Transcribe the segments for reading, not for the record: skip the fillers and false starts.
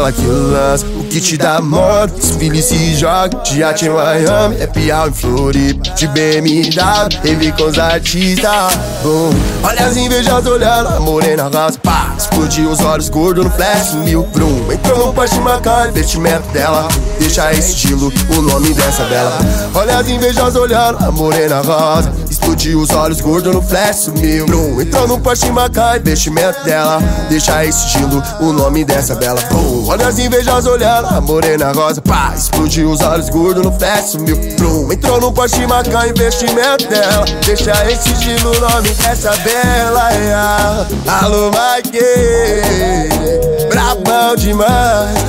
ela que lança o que te dá moda. Desfile se joga, de arte em Miami, é piau em Floripa, de BMW, teve com os artistas. Boom. Olha as invejas olhando, a morena raça, pá, explodiu os olhos gordos no flash, sumiu, brum. Entrou no Porsche Macan, investimento dela, deixa esse estilo, o nome dessa bela. Olha as invejas olhando, a morena rosa, explodiu os olhos gordos no flash, sumiu, brum. Entrou no Porsche Macan, investimento dela, deixa esse estilo, o nome dessa bela. Boom. Olha as invejas olhando, a morena rosa, pá, explodiu os olhos gordos no flash, sumiu, brum. Entrou no Porsche Macan, investimento dela, deixa esse estilo, o nome dessa bela. Yeah. Alô, Mike, brabão demais.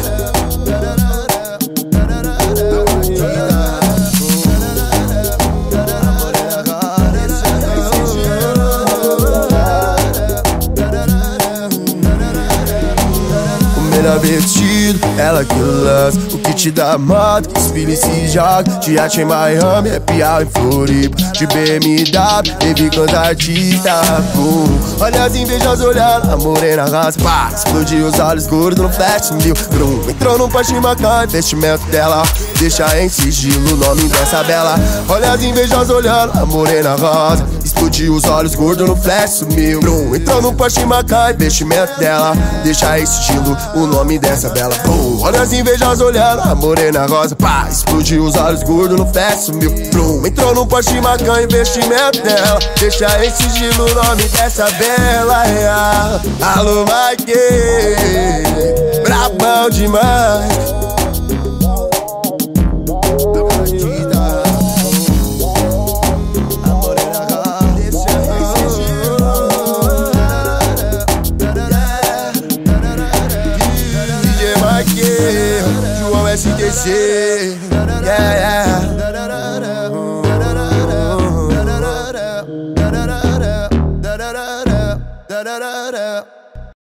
Vestido, ela que lança o que te dá moda, desfile se joga, de arte em Miami, é piau em Floripa, de BMW, teve com os artistas. Olha as invejas olhando, a morena raça, pá, explodiu os olhos gordos no flash, sumiu, brum. Entrou no Porsche Macan, investimento dela, deixa em sigilo o nome dessa bela. Olha as invejas olhando, a morena rosa, explodiu os olhos gordos no flash, sumiu, brum. Entrou no Porsche Macan, investimento dela, deixa em sigilo o nome dessa bela. Olha as invejas olhando, a morena rosa, pá, explodiu os olhos gordos no flash, sumiu, brum. Entrou no Porsche Macan, investimento dela, deixa em sigilo o nome dessa bela. Yeah. Alô, Mike, brabão demais. João STC, yeah, yeah.